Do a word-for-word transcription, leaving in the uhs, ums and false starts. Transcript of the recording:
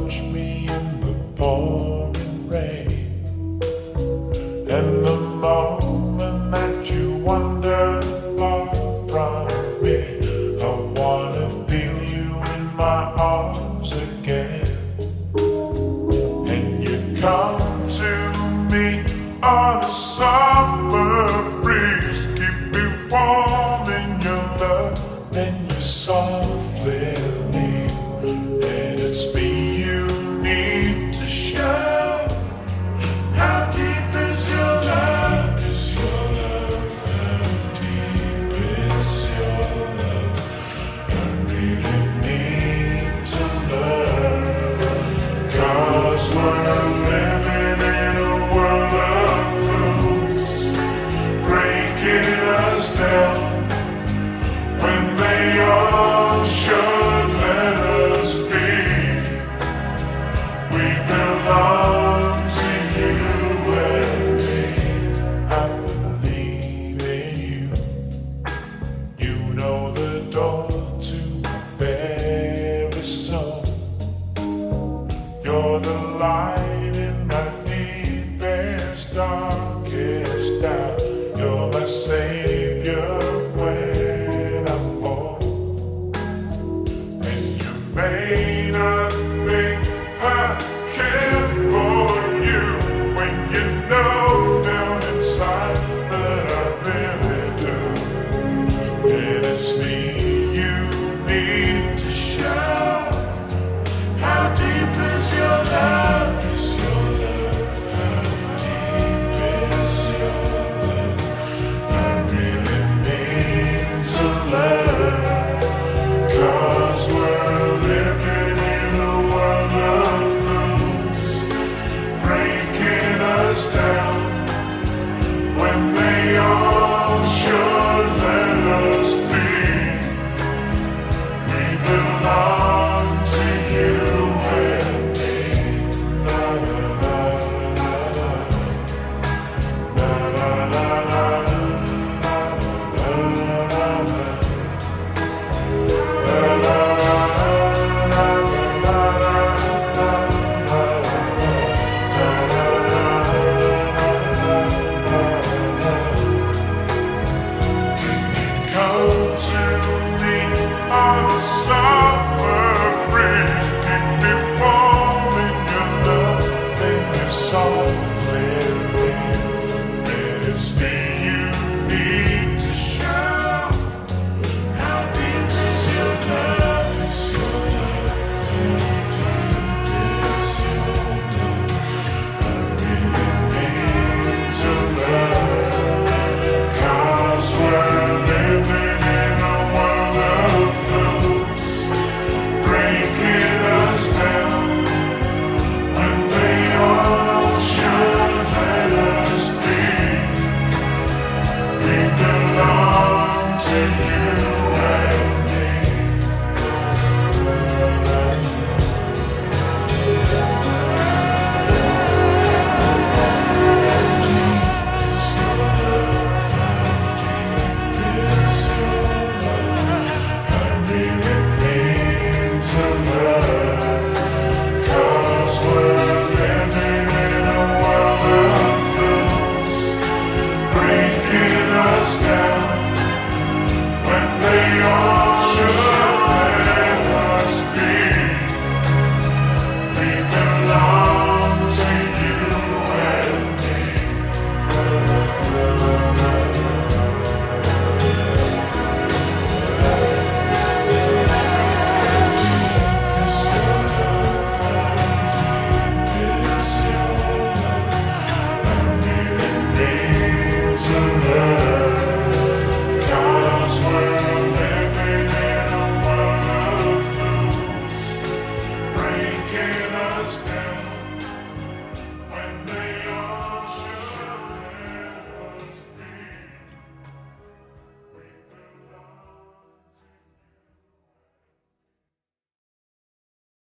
touch me in the pouring rain, and the moment that you wander far from me, I wanna feel you in my arms again. And you come to me on a summer breeze, keep me warm in your love, and you softly leave. And it's me you need to show. How deep is your love? Is your love? How deep is your love? I really need to learn, 'cause we're living in a world of fools, breaking us down when they all should let us be. We belong to you and me. I believe in you. You know the door to every soul. You're the light